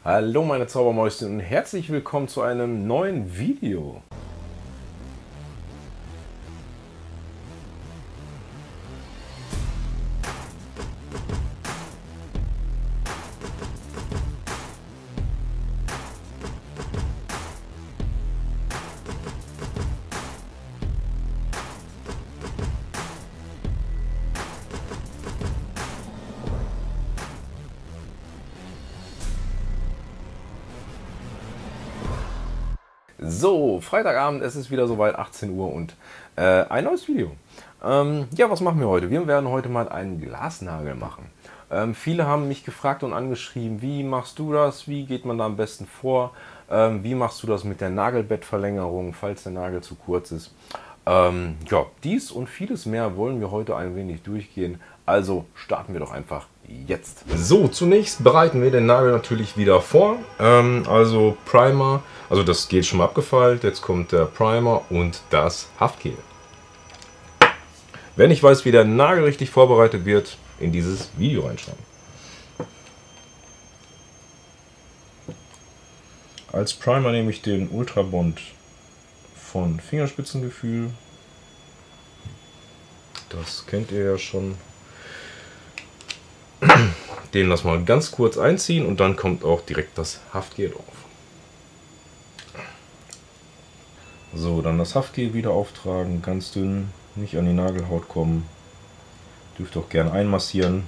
Hallo meine Zaubermäuschen und herzlich willkommen zu einem neuen Video. So, Freitagabend, es ist wieder soweit, 18 Uhr und ein neues Video. Ja, was machen wir heute? Wir werden heute mal einen Glasnagel machen. Viele haben mich gefragt und angeschrieben, wie machst du das? Wie geht man da am besten vor? Wie machst du das mit der Nagelbettverlängerung, falls der Nagel zu kurz ist? Ja, dies und vieles mehr wollen wir heute ein wenig durchgehen. Also starten wir doch einfach jetzt. So, zunächst bereiten wir den Nagel natürlich wieder vor. Also Primer, also das Gel schon mal abgefeilt. Jetzt kommt der Primer und das Haftgel. Wenn ich weiß, wie der Nagel richtig vorbereitet wird, in dieses Video reinschauen. Als Primer nehme ich den Ultrabond von Fingerspitzengefühl. Das kennt ihr ja schon. Den lassen wir ganz kurz einziehen und dann kommt auch direkt das Haftgel drauf. So, dann das Haftgel wieder auftragen, ganz dünn, nicht an die Nagelhaut kommen. Dürft auch gerne einmassieren.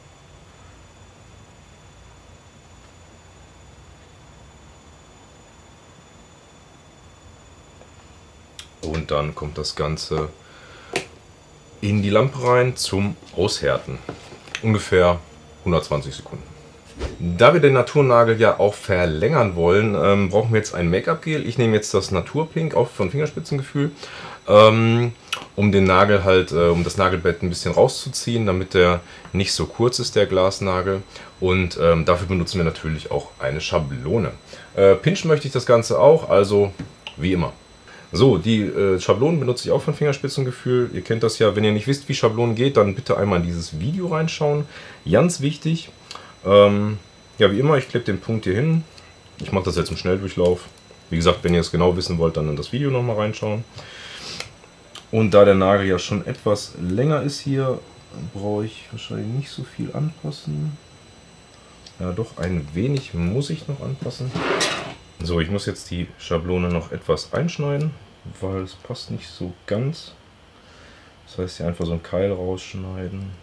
Und dann kommt das Ganze in die Lampe rein zum Aushärten. Ungefähr 120 Sekunden. Da wir den Naturnagel ja auch verlängern wollen, brauchen wir jetzt ein Make-up-Gel. Ich nehme jetzt das Naturpink, auch von Fingerspitzengefühl, um den Nagel halt, um das Nagelbett ein bisschen rauszuziehen, damit der nicht so kurz ist, der Glasnagel. Und dafür benutzen wir natürlich auch eine Schablone. Pinchen möchte ich das Ganze auch, also wie immer. So, die Schablonen benutze ich auch von Fingerspitzengefühl. Ihr kennt das ja. Wenn ihr nicht wisst, wie Schablonen geht, dann bitte einmal in dieses Video reinschauen. Ganz wichtig. Ja, wie immer, ich klebe den Punkt hier hin. Ich mache das jetzt im Schnelldurchlauf. Wie gesagt, wenn ihr es genau wissen wollt, dann in das Video nochmal reinschauen. Und da der Nagel ja schon etwas länger ist hier, brauche ich wahrscheinlich nicht so viel anpassen. Ja, doch ein wenig muss ich noch anpassen. So, ich muss jetzt die Schablone noch etwas einschneiden, weil es passt nicht so ganz. Das heißt, hier einfach so einen Keil rausschneiden.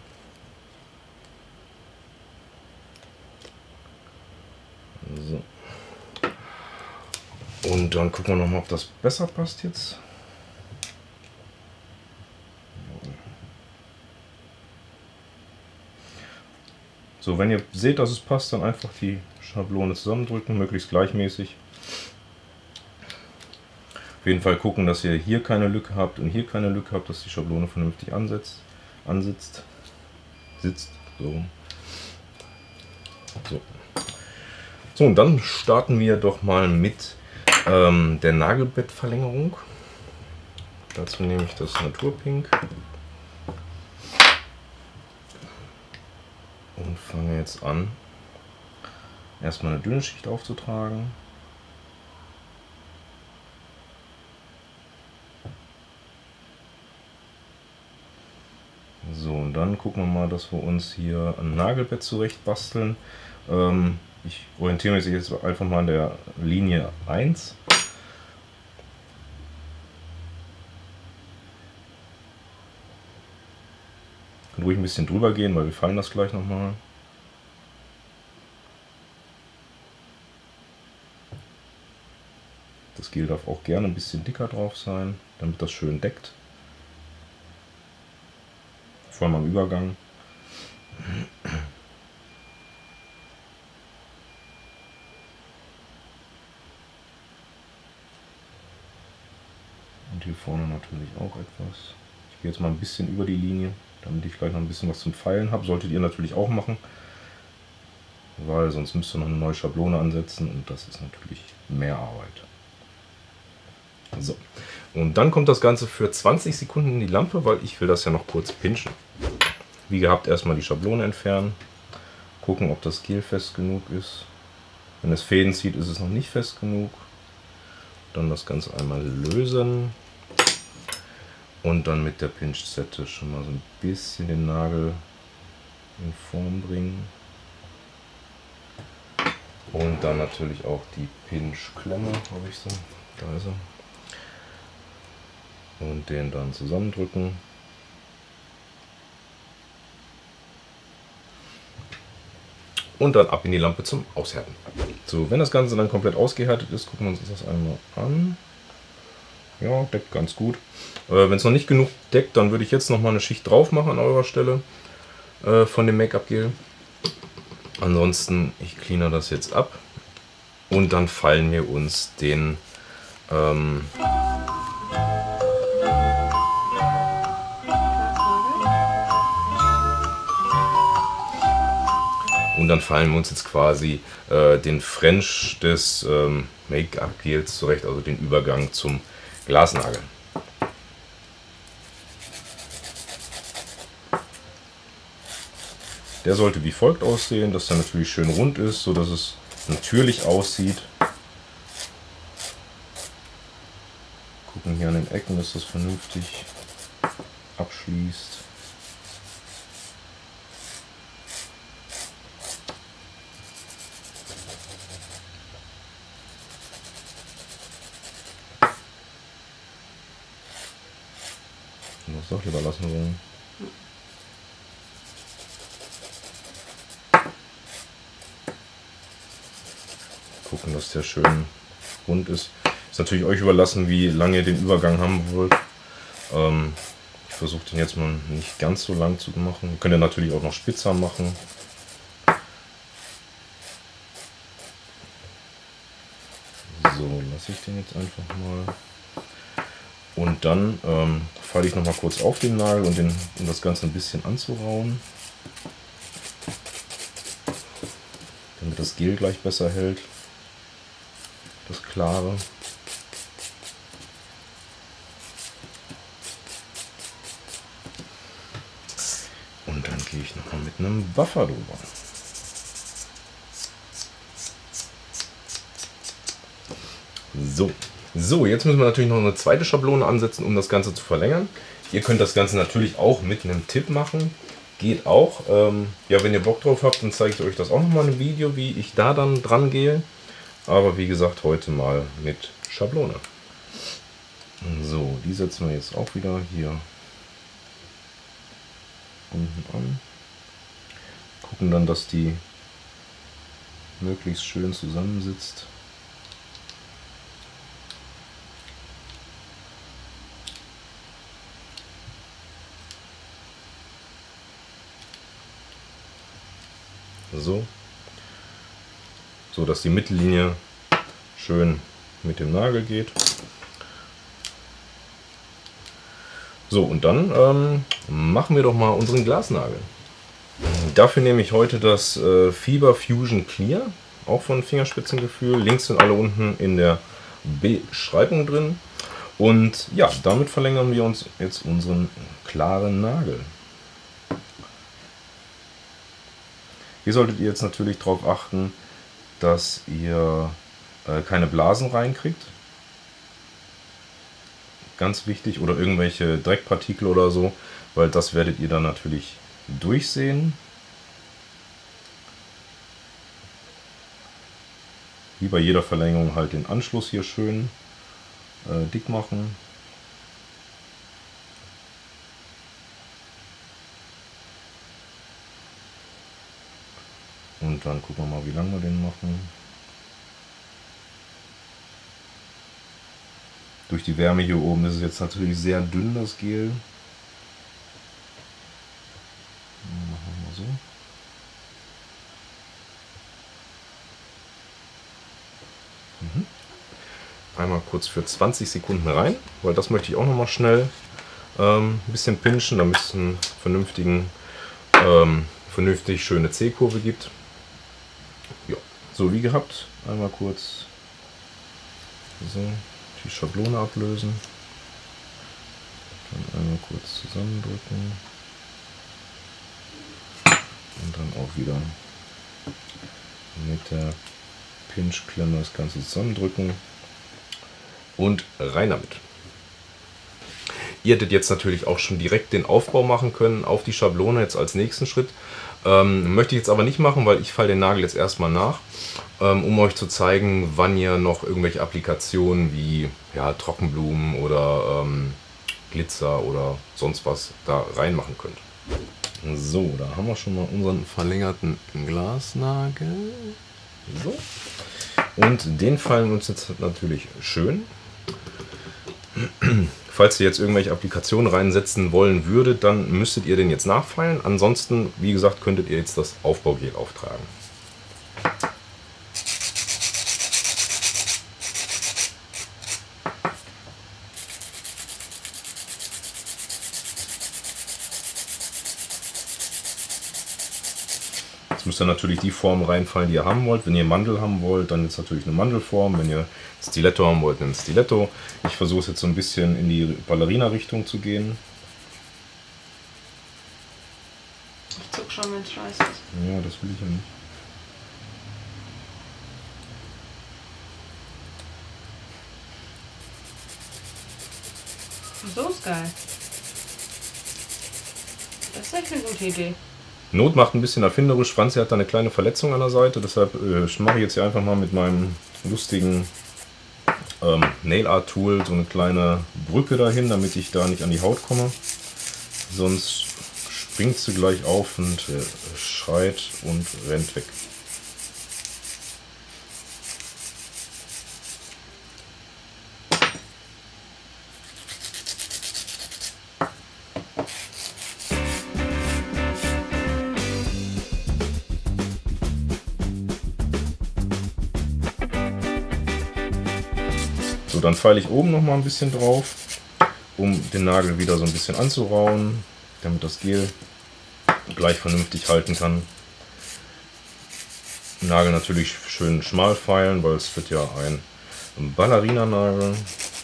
So. Und dann gucken wir noch mal, ob das besser passt jetzt. So, wenn ihr seht, dass es passt, dann einfach die Schablone zusammendrücken, möglichst gleichmäßig. Auf jeden Fall gucken, dass ihr hier keine Lücke habt und hier keine Lücke habt, dass die Schablone vernünftig sitzt. So. So, und dann starten wir doch mal mit der Nagelbettverlängerung. Dazu nehme ich das Naturpink und fange jetzt an, erstmal eine dünne Schicht aufzutragen. So, und dann gucken wir mal, dass wir uns hier ein Nagelbett zurecht basteln. Ich orientiere mich jetzt einfach mal an der Linie 1. Kann ruhig ein bisschen drüber gehen, weil wir fallen das gleich nochmal. Das Gel darf auch gerne ein bisschen dicker drauf sein, damit das schön deckt. Vor allem am Übergang. Und hier vorne natürlich auch etwas. Ich gehe jetzt mal ein bisschen über die Linie, damit ich gleich noch ein bisschen was zum Feilen habe. Solltet ihr natürlich auch machen, weil sonst müsst ihr noch eine neue Schablone ansetzen und das ist natürlich mehr Arbeit. So, und dann kommt das Ganze für 20 Sekunden in die Lampe, weil ich will das ja noch kurz pinchen. Wie gehabt, erstmal die Schablone entfernen, gucken, ob das Gel fest genug ist. Wenn es Fäden zieht, ist es noch nicht fest genug. Dann das Ganze einmal lösen und dann mit der Pinzette schon mal so ein bisschen den Nagel in Form bringen. Und dann natürlich auch die Pinchklemme, habe ich sie, da ist sie. Und den dann zusammendrücken. Und dann ab in die Lampe zum Aushärten. So, wenn das Ganze dann komplett ausgehärtet ist, gucken wir uns das einmal an. Ja, deckt ganz gut. Wenn es noch nicht genug deckt, dann würde ich jetzt noch mal eine Schicht drauf machen an eurer Stelle von dem Make-up-Gel. Ansonsten, ich cleaner das jetzt ab und dann fallen wir uns den jetzt quasi den French des Make-up-Gels zurecht, also den Übergang zum Glasnagel. Der sollte wie folgt aussehen, dass er natürlich schön rund ist, so dass es natürlich aussieht. Gucken hier an den Ecken, dass das vernünftig abschließt. Das doch lieber lassen wollen. Gucken, dass der schön rund ist. Ist natürlich euch überlassen, wie lange ihr den Übergang haben wollt. Ich versuche den jetzt mal nicht ganz so lang zu machen. Ihr könnt ja natürlich auch noch spitzer machen. So, lasse ich den jetzt einfach mal. Und dann falle ich noch mal kurz auf den Nagel, um das Ganze ein bisschen anzurauen, damit das Gel gleich besser hält, das Klare. Und dann gehe ich noch mal mit einem Buffer drüber. So, jetzt müssen wir natürlich noch eine zweite Schablone ansetzen, um das Ganze zu verlängern. Ihr könnt das Ganze natürlich auch mit einem Tipp machen. Geht auch. Ja, wenn ihr Bock drauf habt, dann zeige ich euch das auch nochmal im Video, wie ich da dann dran gehe. Aber wie gesagt, heute mal mit Schablone. So, die setzen wir jetzt auch wieder hier unten an. Gucken dann, dass die möglichst schön zusammensitzt. So dass die Mittellinie schön mit dem Nagel geht. So, und dann machen wir doch mal unseren Glasnagel. Dafür nehme ich heute das Fiber Fusion Clear, auch von Fingerspitzengefühl. Links sind alle unten in der Beschreibung drin. Und ja, damit verlängern wir uns jetzt unseren klaren Nagel. Hier solltet ihr jetzt natürlich darauf achten, dass ihr keine Blasen reinkriegt. Ganz wichtig, oder irgendwelche Dreckpartikel oder so, weil das werdet ihr dann natürlich durchsehen. Wie bei jeder Verlängerung halt den Anschluss hier schön dick machen. Und dann gucken wir mal, wie lange wir den machen. Durch die Wärme hier oben ist es jetzt natürlich sehr dünn, das Gel. Machen wir so. Einmal kurz für 20 Sekunden rein, weil das möchte ich auch noch mal schnell ein bisschen pinchen, damit es einen vernünftig schöne C-Kurve gibt. Ja, so wie gehabt, einmal kurz so die Schablone ablösen, dann einmal kurz zusammendrücken und dann auch wieder mit der Pinch-Klemme das Ganze zusammendrücken und rein damit. Ihr hättet jetzt natürlich auch schon direkt den Aufbau machen können auf die Schablone jetzt als nächsten Schritt. Möchte ich jetzt aber nicht machen, weil ich falle den Nagel jetzt erstmal nach, um euch zu zeigen, wann ihr noch irgendwelche Applikationen wie ja, Trockenblumen oder Glitzer oder sonst was da reinmachen könnt. So, da haben wir schon mal unseren verlängerten Glasnagel. So. Und den fallen wir uns jetzt natürlich schön. Falls ihr jetzt irgendwelche Applikationen reinsetzen wollen würdet, dann müsstet ihr den jetzt nachfeilen. Ansonsten, wie gesagt, könntet ihr jetzt das Aufbaugel auftragen. Jetzt müsst ihr natürlich die Form reinfallen, die ihr haben wollt. Wenn ihr Mandel haben wollt, dann ist natürlich eine Mandelform. Wenn ihr Stiletto haben wollt, ein Stiletto. Ich versuche es jetzt so ein bisschen in die Ballerina-Richtung zu gehen. Ich zuck schon, wenn es scheiße ist. Ja, das will ich ja nicht. So ist geil. Das ist echt eine gute Idee. Not macht ein bisschen erfinderisch. Franzi hat da eine kleine Verletzung an der Seite, deshalb mache ich jetzt hier einfach mal mit meinem lustigen Nail Art Tool so eine kleine Brücke dahin, damit ich da nicht an die Haut komme. Sonst springt sie gleich auf und schreit und rennt weg. So, dann feile ich oben noch mal ein bisschen drauf, um den Nagel wieder so ein bisschen anzurauen, damit das Gel gleich vernünftig halten kann. Den Nagel natürlich schön schmal feilen, weil es wird ja ein Ballerina-Nagel.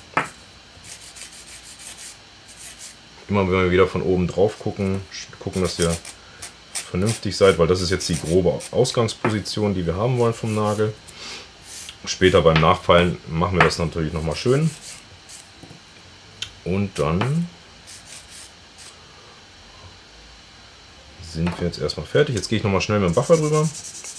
Immer wenn wir wieder von oben drauf gucken, dass ihr vernünftig seid, weil das ist jetzt die grobe Ausgangsposition, die wir haben wollen vom Nagel. Später beim Nachfallen machen wir das natürlich nochmal schön. Und dann sind wir jetzt erstmal fertig. Jetzt gehe ich nochmal schnell mit dem Buffer drüber.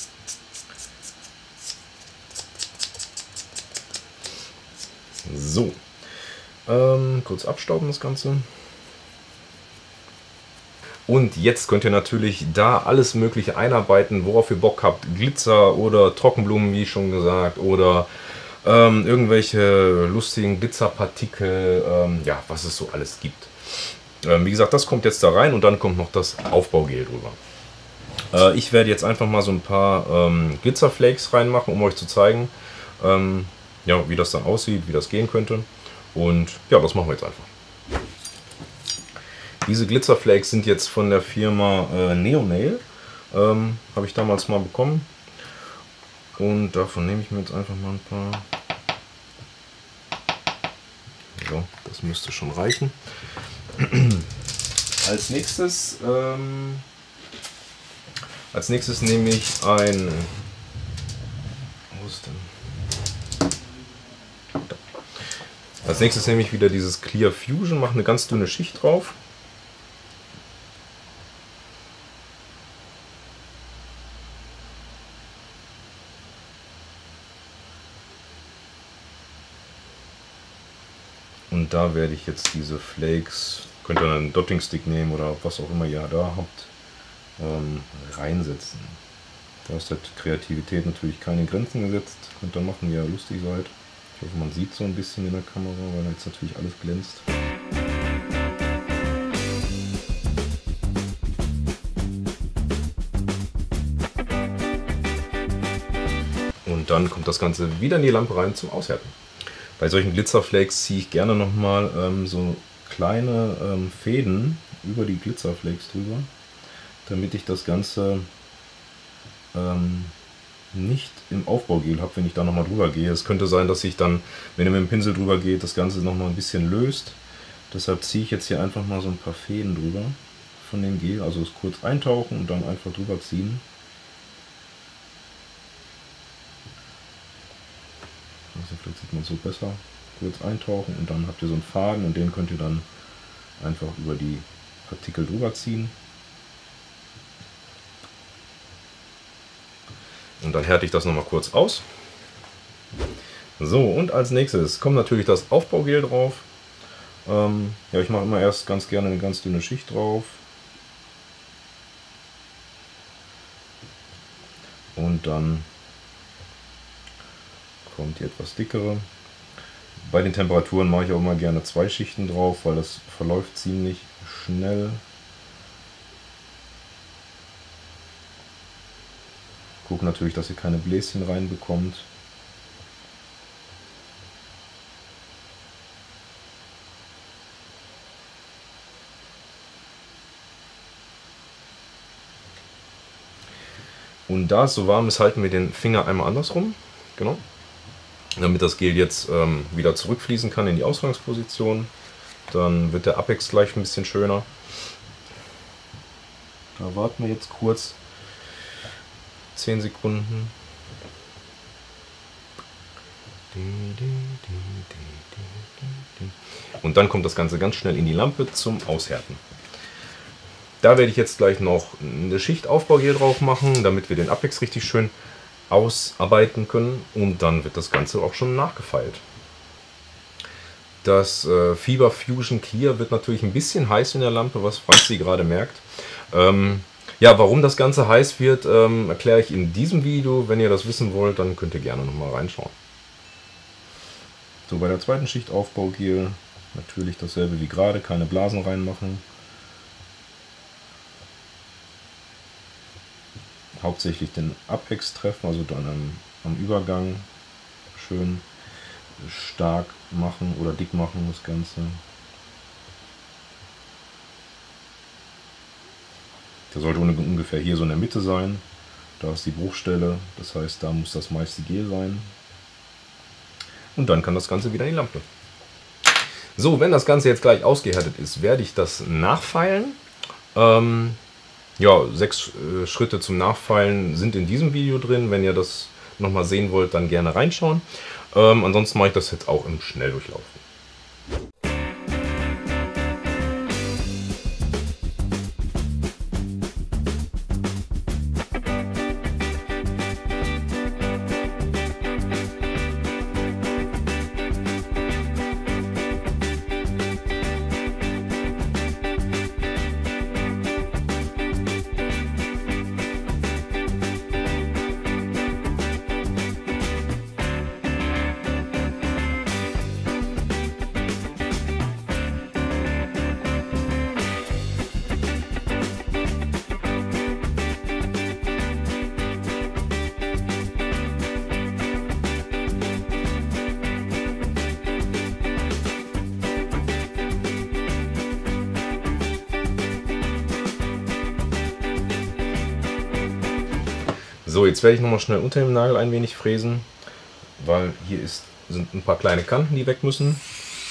So. Kurz abstauben das Ganze. Und jetzt könnt ihr natürlich da alles Mögliche einarbeiten, worauf ihr Bock habt. Glitzer oder Trockenblumen, wie schon gesagt, oder irgendwelche lustigen Glitzerpartikel, ja, was es so alles gibt. Wie gesagt, das kommt jetzt da rein und dann kommt noch das Aufbaugel drüber. Ich werde jetzt einfach mal so ein paar Glitzerflakes reinmachen, um euch zu zeigen, ja, wie das dann aussieht, wie das gehen könnte. Und ja, das machen wir jetzt einfach. Diese Glitzerflakes sind jetzt von der Firma Neonail. Habe ich damals mal bekommen. Und davon nehme ich mir jetzt einfach mal ein paar. So, das müsste schon reichen. Als nächstes nehme ich ein. Wo ist denn? Da. Als nächstes nehme ich wieder dieses Clear Fusion, mache eine ganz dünne Schicht drauf. Und da werde ich jetzt diese Flakes, könnt ihr einen Dotting Stick nehmen oder was auch immer ihr da habt, reinsetzen. Da ist halt Kreativität natürlich keine Grenzen gesetzt. Könnt ihr machen, wie ihr lustig seid. Ich hoffe, man sieht so ein bisschen in der Kamera, weil jetzt natürlich alles glänzt. Und dann kommt das Ganze wieder in die Lampe rein zum Aushärten. Bei solchen Glitzerflakes ziehe ich gerne nochmal so kleine Fäden über die Glitzerflakes drüber, damit ich das Ganze nicht im Aufbaugel habe, wenn ich da nochmal drüber gehe. Es könnte sein, dass sich dann, wenn ihr mit dem Pinsel drüber geht, das Ganze nochmal ein bisschen löst. Deshalb ziehe ich jetzt hier einfach mal so ein paar Fäden drüber von dem Gel, also es kurz eintauchen und dann einfach drüber ziehen. Also vielleicht sieht man es so besser. Kurz eintauchen und dann habt ihr so einen Faden und den könnt ihr dann einfach über die Partikel drüber ziehen. Und dann härte ich das nochmal kurz aus. So, und als nächstes kommt natürlich das Aufbaugel drauf. Ja, ich mache immer erst ganz gerne eine ganz dünne Schicht drauf. Und dann kommt die etwas dickere. Bei den Temperaturen mache ich auch immer gerne 2 Schichten drauf, weil das verläuft ziemlich schnell. Guck natürlich, dass ihr keine Bläschen reinbekommt. Und da es so warm ist, halten wir den Finger einmal andersrum, genau, damit das Gel jetzt wieder zurückfließen kann in die Ausgangsposition. Dann wird der Apex gleich ein bisschen schöner. Da warten wir jetzt kurz 10 Sekunden. Und dann kommt das Ganze ganz schnell in die Lampe zum Aushärten. Da werde ich jetzt gleich noch eine Schicht Aufbaugel drauf machen, damit wir den Apex richtig schön ausarbeiten können. Und dann wird das Ganze auch schon nachgefeilt. Das Fiber Fusion Clear wird natürlich ein bisschen heiß in der Lampe, was Franzi gerade merkt. Ja, warum das Ganze heiß wird, erkläre ich in diesem Video. Wenn ihr das wissen wollt, dann könnt ihr gerne nochmal reinschauen. So, bei der zweiten Schicht Aufbaugel natürlich dasselbe wie gerade, keine Blasen reinmachen. Hauptsächlich den Apex treffen, also dann am Übergang schön stark machen oder dick machen das Ganze. Der sollte ungefähr hier so in der Mitte sein. Da ist die Bruchstelle, das heißt, da muss das meiste Gel sein. Und dann kann das Ganze wieder in die Lampe. So, wenn das Ganze jetzt gleich ausgehärtet ist, werde ich das nachfeilen. Ja, 6 Schritte zum Nachfeilen sind in diesem Video drin. Wenn ihr das nochmal sehen wollt, dann gerne reinschauen. Ansonsten mache ich das jetzt auch im Schnelldurchlauf. So, jetzt werde ich nochmal schnell unter dem Nagel ein wenig fräsen, weil hier sind ein paar kleine Kanten, die weg müssen.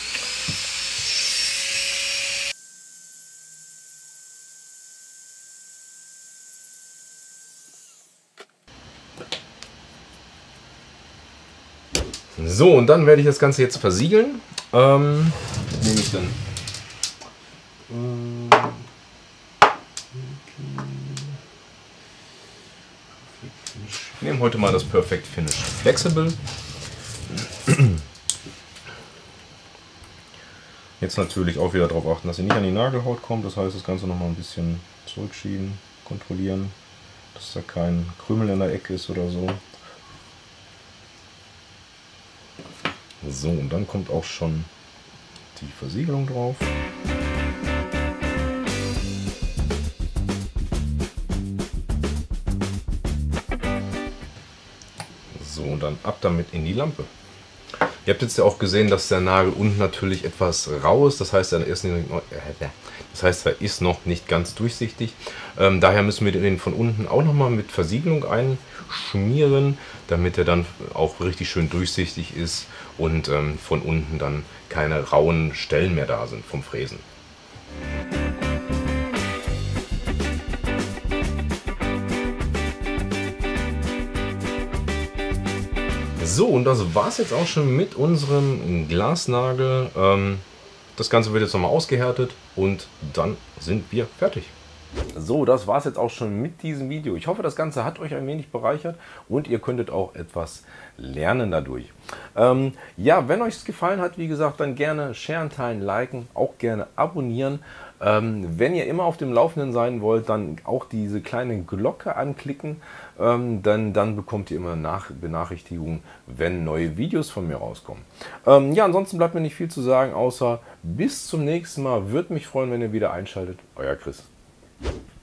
So, und dann werde ich das Ganze jetzt versiegeln. Nehme ich dann ich nehme heute mal das Perfect Finish Flexible. Jetzt natürlich auch wieder darauf achten, dass ihr nicht an die Nagelhaut kommt. Das heißt, das Ganze noch mal ein bisschen zurückschieben, kontrollieren, dass da kein Krümel in der Ecke ist oder so. So, und dann kommt auch schon die Versiegelung drauf. So, und dann ab damit in die Lampe. Ihr habt jetzt ja auch gesehen, dass der Nagel unten natürlich etwas rau ist. Das heißt, er ist noch nicht ganz durchsichtig. Daher müssen wir den von unten auch nochmal mit Versiegelung einschmieren, damit er dann auch richtig schön durchsichtig ist und von unten dann keine rauen Stellen mehr da sind vom Fräsen. So, und das war es jetzt auch schon mit unserem Glasnagel. Das Ganze wird jetzt nochmal ausgehärtet und dann sind wir fertig. So, das war es jetzt auch schon mit diesem Video. Ich hoffe, das Ganze hat euch ein wenig bereichert und ihr könntet auch etwas lernen dadurch. Ja, wenn euch es gefallen hat, wie gesagt, dann gerne sharen, teilen, liken, auch gerne abonnieren. Wenn ihr immer auf dem Laufenden sein wollt, dann auch diese kleine Glocke anklicken, dann bekommt ihr immer Benachrichtigungen, wenn neue Videos von mir rauskommen. Ja, ansonsten bleibt mir nicht viel zu sagen, außer bis zum nächsten Mal. Würde mich freuen, wenn ihr wieder einschaltet. Euer Chris.